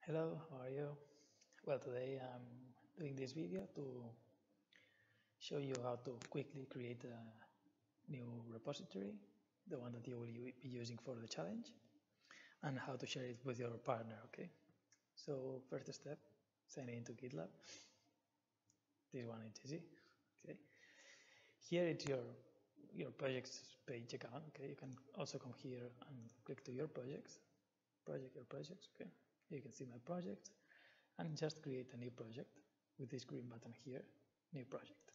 Hello, how are you? Well, today I'm doing this video to show you how to quickly create a new repository, the one that you will be using for the challenge, and how to share it with your partner, okay? So first step, sign into GitLab. This one is easy, okay? Here it's your projects page account, okay? You can also come here and click to your projects, okay? You can see my projects and just create a new project with this green button here, new project.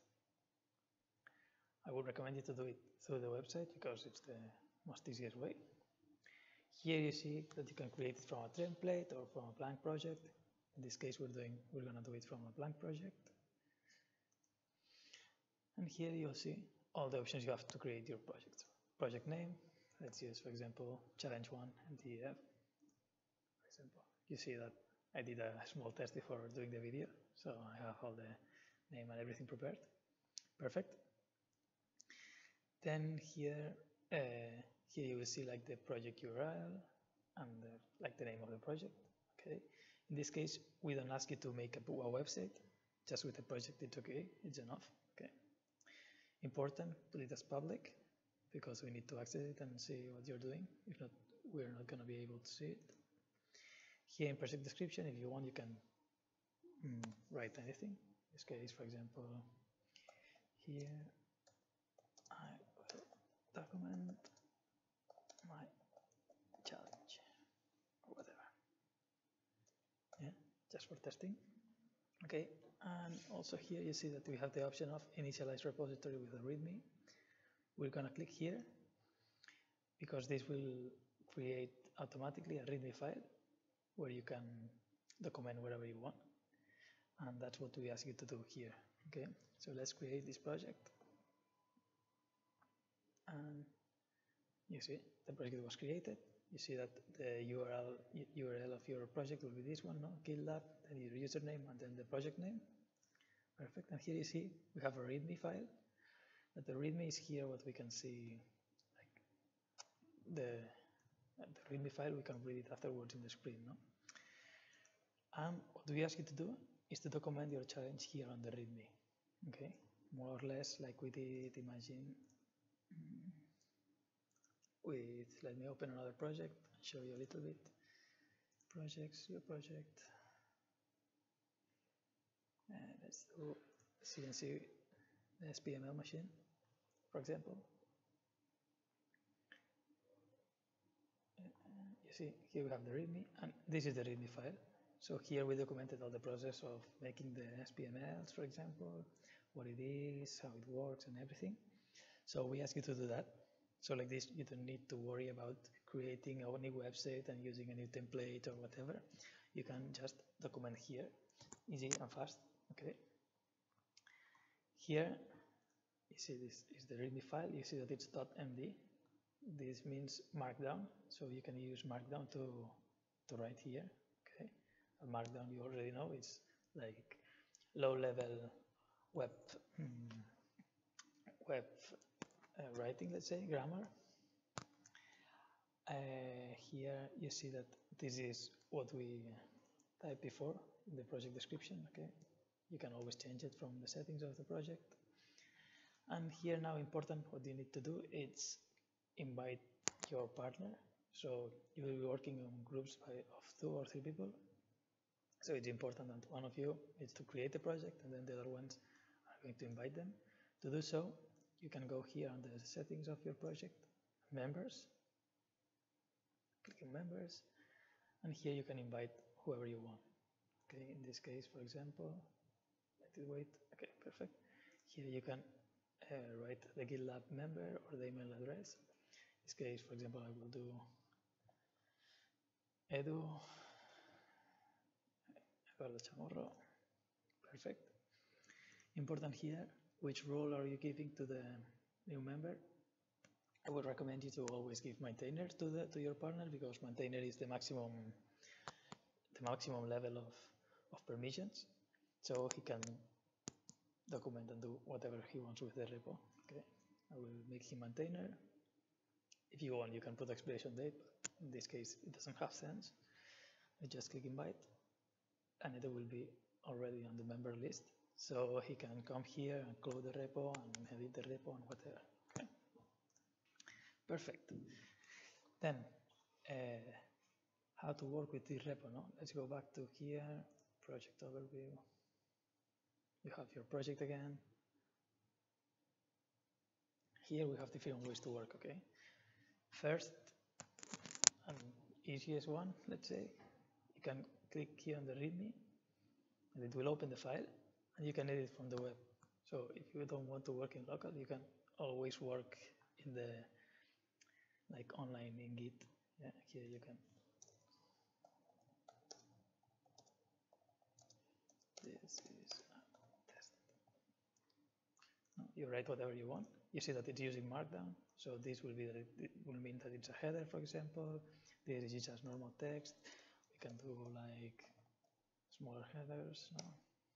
I would recommend you to do it through the website because it's the most easiest way. Here you see that you can create it from a template or from a blank project. In this case, we're gonna do it from a blank project. And here you'll see all the options you have to create your project. Project name, let's use, for example, challenge 1 MTF. For example, you see that I did a small test before doing the video, so I have all the name and everything prepared. Perfect. Then here you will see like the project URL and like the name of the project. Okay. In this case, we don't ask you to make a website. Just with the project, it's okay. It's enough. Okay. Important, put it as public because we need to access it and see what you're doing. If not, we're not going to be able to see it. Here in project description, if you want, you can write anything. In this case, for example, here I will document my challenge or whatever. Yeah, just for testing. Okay, and also here you see that we have the option of initialize repository with a README. We're gonna click here because this will create automatically a README file where you can document whatever you want, and that's what we ask you to do here. Okay, so let's create this project, and you see the project was created. You see that the URL of your project will be this one, no? GitLab, then your username, and then the project name. Perfect. And here you see we have a README file. That the README is here. What we can see, like the README file, we can read it afterwards in the screen, no? And what we ask you to do is to document your challenge here on the README. Okay, more or less like we did. Imagine. Let me open another project and show you a little bit. Projects, your project. Let's do CNC SPML machine, for example. You see, here we have the README, and this is the README file. So here we documented all the process of making the SPMLs, for example, what it is, how it works, and everything. So we ask you to do that. So like this, you don't need to worry about creating a new website and using a new template or whatever. You can just document here, easy and fast. Okay. Here, you see this is the README file. You see that it's .md. This means Markdown. So you can use Markdown to write here. Okay. And Markdown, you already know, it's like low-level web writing, let's say, grammar. Here you see that this is what we typed before in the project description. Okay, you can always change it from the settings of the project. And here now important, what you need to do is invite your partner. So you will be working on groups of 2 or 3 people. So it's important that one of you is to create the project and then the other ones are going to invite them. To do so, you can go here on the settings of your project, members, click on members, and here you can invite whoever you want. Okay, in this case, for example, let it wait. Okay, perfect. Here you can write the GitLab member or the email address. In this case, for example, I will do Edu Eduardo Chamorro. Perfect. Important here, which role are you giving to the new member? I would recommend you to always give maintainer to your partner, because maintainer is the maximum level of permissions, so he can document and do whatever he wants with the repo. Okay, I will make him maintainer. If you want, you can put expiration date, but in this case it doesn't have sense. I just click invite. Anita will be already on the member list, so he can come here and close the repo and edit the repo and whatever. Okay. Perfect. Then, how to work with this repo? No, let's go back to here, project overview. You have your project again. Here we have different ways to work. Okay. First, and easiest one, let's say, you can click here on the README, and it will open the file, and you can edit from the web. So if you don't want to work in local, you can always work in the like online in Git. Yeah, here you can. This is test. No, you write whatever you want. You see that it's using Markdown, so this will be it will mean that it's a header, for example. This is just normal text. We can do like smaller headers. No.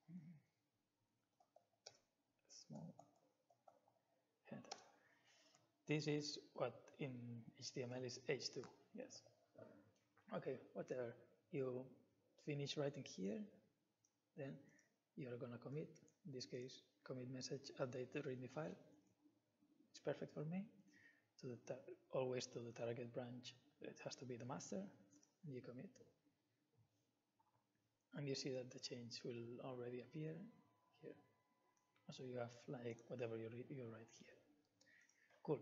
Small header. This is what in HTML is H2. Yes. Okay, whatever. You finish writing here, then you're gonna commit. In this case, commit message update the README file. It's perfect for me. To the always to the target branch. It has to be the master. And you commit, and you see that the change will already appear here. So you have like whatever you write here. Cool.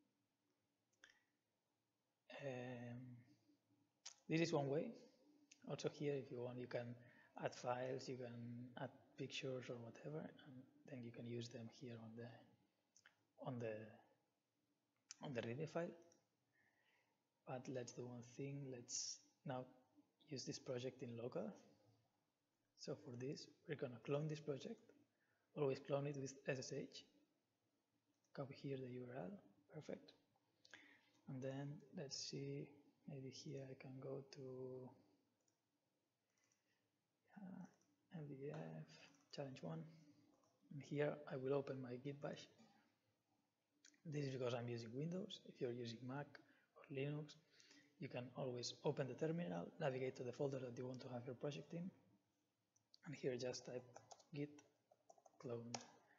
This is one way. Also here, if you want, you can add files, you can add pictures or whatever, and then you can use them here on the README file. But let's do one thing. Let's now use this project in local. So for this, we're gonna clone this project. Always clone it with SSH. Copy here the URL. Perfect. And then let's see, maybe here I can go to MVF challenge 1. And here I will open my Git bash. This is because I'm using Windows. If you're using Mac or Linux, you can always open the terminal, navigate to the folder that you want to have your project in, and here just type git clone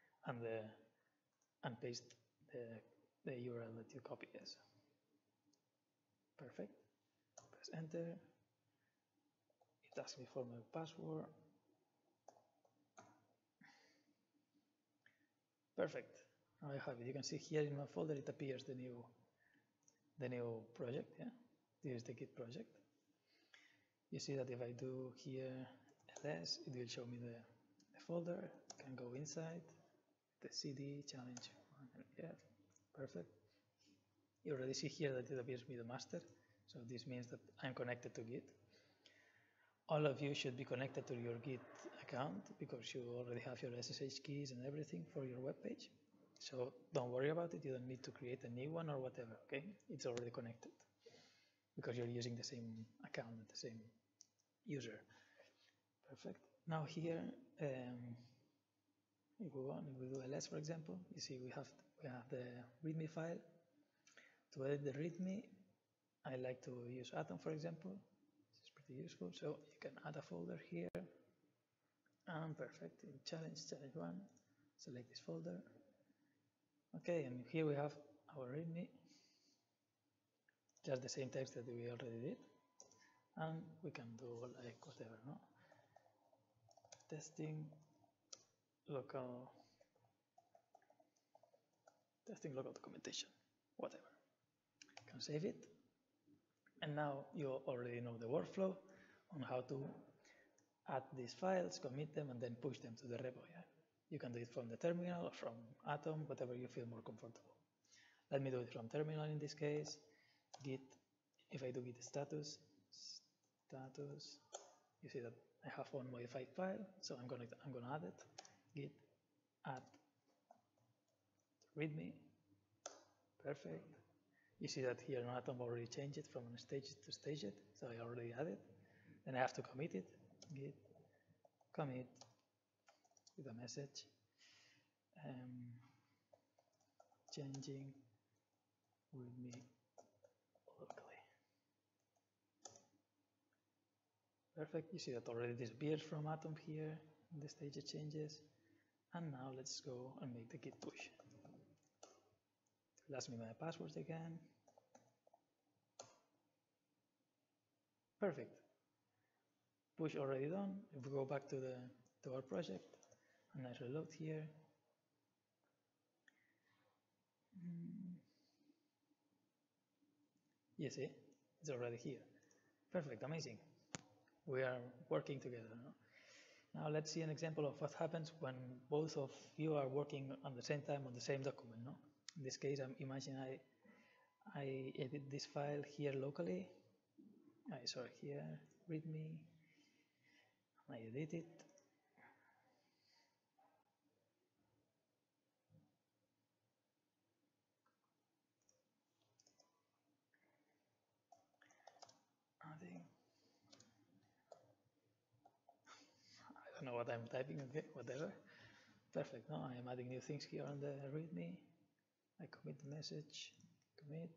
and paste the URL that you copied. Yes. Perfect. Press enter. It asks me for my password. Perfect. Now I have it. You can see here in my folder it appears the new project. Yeah, this is the Git project. You see that if I do here ls, it will show me the folder. I can go inside the CD challenge 1. Yeah, perfect. You already see here that it appears me the master. So this means that I'm connected to Git. All of you should be connected to your Git account because you already have your SSH keys and everything for your web page. So don't worry about it. You don't need to create a new one or whatever. Okay, it's already connected because you're using the same account, the same user. Perfect. Now here, if we do ls, for example, you see we have the README file. To edit the README, I like to use Atom, for example. This is pretty useful. So you can add a folder here. And perfect. In challenge 1, select this folder. Okay, and here we have our README. Just the same text that we already did. And we can do like whatever, no? Testing local documentation, whatever. You can save it. And now you already know the workflow on how to add these files, commit them, and then push them to the repo. Yeah? You can do it from the terminal or from Atom, whatever you feel more comfortable. Let me do it from terminal in this case. Git, if I do git status, you see that I have one modified file, so I'm gonna add it. Git add README. Perfect. You see that here in Atom already changed it from staged to staged, so I already added. Then I have to commit it. Git commit with a message. Changing README locally. Perfect. You see that already disappears from Atom here in the stage it changes. And now let's go and make the git push. It'll ask me my password again. Perfect. Push already done. If we go back to our project and I reload here, you see, it's already here. Perfect, amazing. We are working together. No? Now let's see an example of what happens when both of you are working at the same time on the same document. No? In this case, imagine I edit this file here locally. Sorry, here, readme. I edit it. I don't know what I'm typing, okay, whatever. Perfect, no, I am adding new things here on the readme. I commit the message, commit.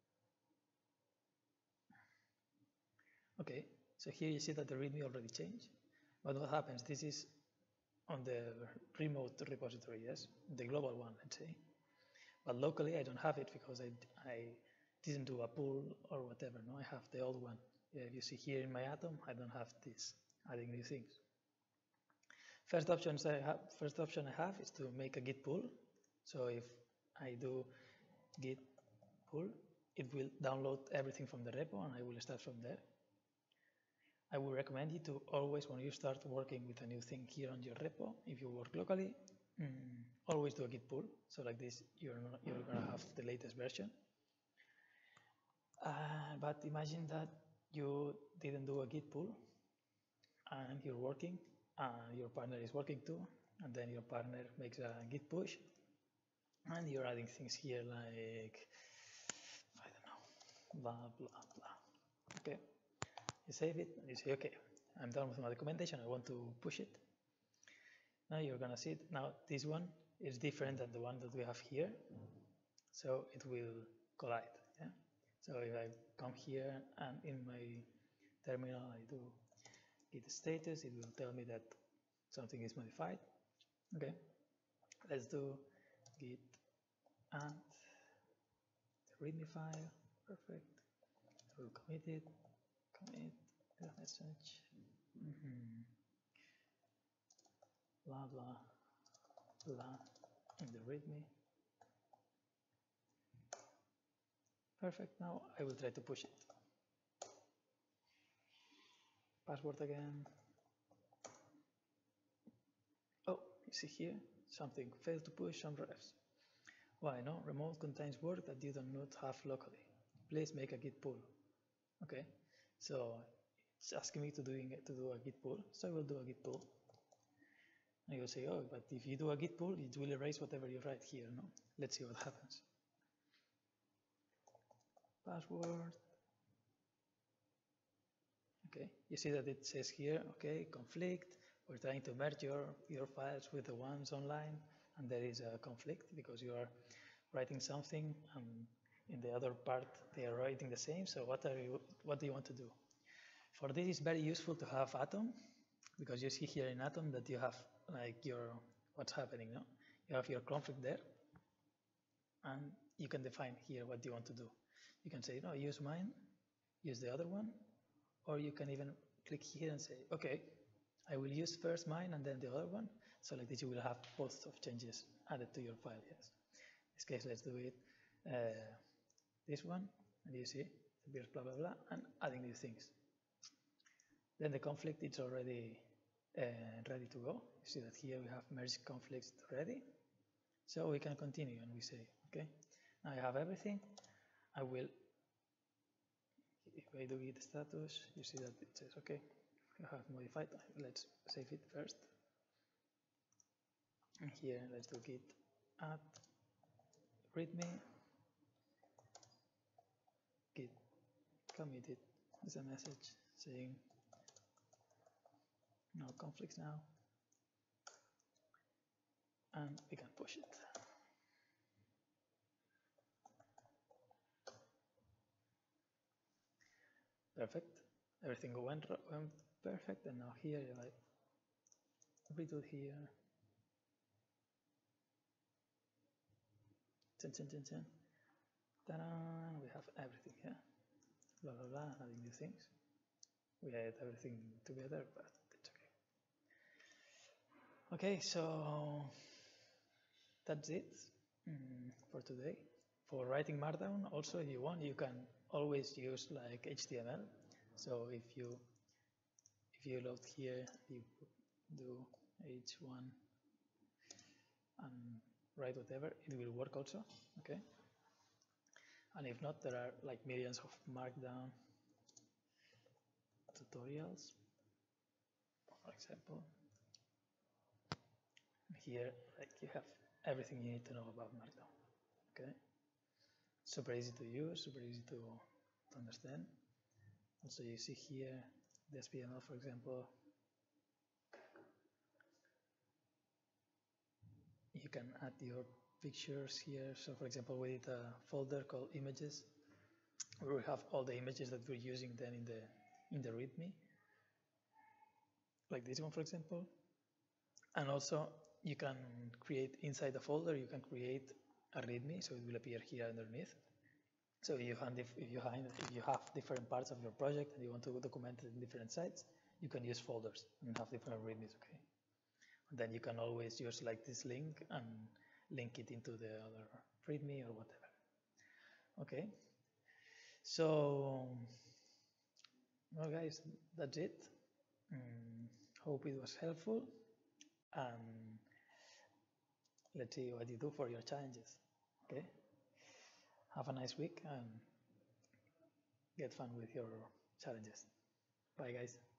Okay, so here you see that the readme already changed. But what happens, this is on the remote repository, yes, the global one, let's say. But locally I don't have it because I didn't do a pull or whatever, no, I have the old one. Yeah, you see here in my Atom, I don't have this, adding new things. First option I have is to make a git pull. So if I do git pull, it will download everything from the repo and I will start from there. I would recommend you to always, when you start working with a new thing here on your repo, if you work locally, always do a git pull. So like this, you're gonna have the latest version. But imagine that you didn't do a git pull and you're working, your partner is working too, and then your partner makes a git push and you're adding things here like, I don't know, blah, blah, blah. Okay, you save it and you say, okay, I'm done with my documentation, I want to push it. Now you're gonna see it. Now this one is different than the one that we have here, so it will collide. Yeah? So if I come here and in my terminal I do git status, it will tell me that something is modified. Okay, let's do git add the readme file. Perfect. We'll commit it. Commit the message. Blah blah blah in the readme. Perfect. Now I will try to push it. Password again. Oh, you see here something failed to push some refs. Why? No, remote contains work that you do not have locally. Please make a git pull. Okay, so it's asking me to do a git pull, so I will do a git pull. And you'll say, oh, but if you do a git pull, it will erase whatever you write here. No, let's see what happens. Password. Okay, you see that it says here, okay, conflict. We're trying to merge your files with the ones online, and there is a conflict because you are writing something and in the other part they are writing the same. So what do you want to do? For this, it's very useful to have Atom, because you see here in Atom that you have like what's happening. No, you have your conflict there, and you can define here what you want to do. You can say, no, use mine, use the other one, or you can even click here and say, okay, I will use first mine and then the other one. So like this, you will have both of changes added to your file. Yes. In this case, let's do it this one, and you see appears blah blah blah, and adding new things. Then the conflict is already ready to go. You see that here we have merged conflicts ready, so we can continue and we say, okay, now I have everything. I will, if I do git status, you see that it says, okay, you have modified. Let's save it first. And here, let's do git add readme, git committed as a message saying no conflicts now, and we can push it. Perfect. Everything went perfect. And now here you like redo it here. Ta-da, we have everything here. Blah blah blah, adding new things. We add everything together, but it's okay. Okay, so that's it for today. For writing Markdown, also if you want, you can always use like HTML. So if you load here, you do h1 and write whatever, it will work also. Okay. And if not, there are like millions of Markdown tutorials, for example. Here, like you have everything you need to know about Markdown. Okay, super easy to use, super easy to understand. Also, you see here the SPML, for example. You can add your pictures here. So, for example, we did a folder called images, where we have all the images that we're using then in the README, like this one, for example. And also, you can create inside the folder. You can create a README, so it will appear here underneath. So if you have different parts of your project and you want to document it in different sites, you can use folders and have different READMEs. Okay. And then you can always use like this link and link it into the other README or whatever. Okay. So, well, guys, that's it. Hope it was helpful. And let's see what you do for your challenges. Okay. Have a nice week and get fun with your challenges. Bye, guys.